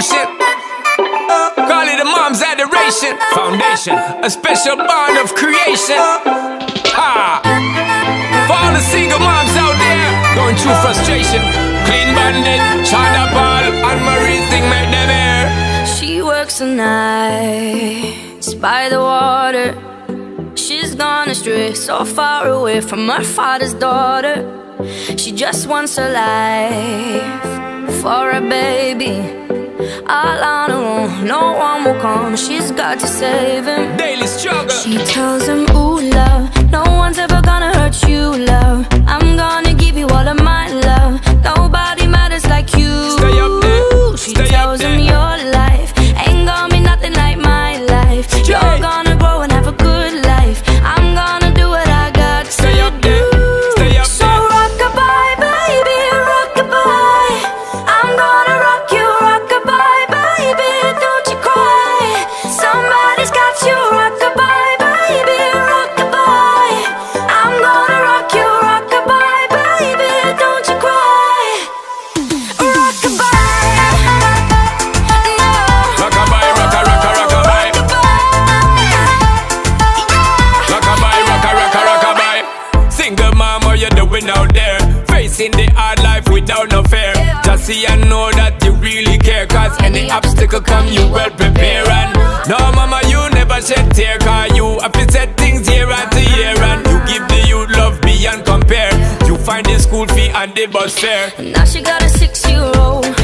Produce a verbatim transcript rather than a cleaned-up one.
devotion. Call it a mom's adoration. Foundation, a special bond of creation. Ah, for all the single moms out there going through frustration. Clean Bandit, China Paul, and Marie thing make them air. She works the nights by the water. She's gone astray, so far away from her father's daughter. She just wants a life for a baby. All on her own, no one will come. She's got to save him. Daily struggle. She tells him, ooh, love, no one's ever gonna hurt you, love. I'm gonna give you all of my love. Nobody matters like you. Stay up there. She Stay tells up there. him your life ain't gonna be nothing like my life. You're Yeah. gonna grow and have a good life. I'm gonna do what I got to Stay up do. there. Stay up So there. rock-a-bye, baby, rock-a-bye. I'm gonna rock you, rock-a-bye, baby, don't you cry. Somebody's got you, rock-a-bye, baby, rock-a-bye. I'm gonna rock you, rock-a-bye, baby, don't you cry. Rock-a-bye, no. Rock-a-bye, rocka, rocka, rock-a-bye. Rock-a-bye, rocka, rocka, rock-a-bye. Single mom, what you doing out there? Facing the hard life without no fear. Just see and know that you really care. Cause any obstacle come, you well prepare. And no mama, you never shed tear. Cause you have to set things year after year. And you give the youth love beyond compare. You find the school fee and the bus fare. Now she got a six-year-old.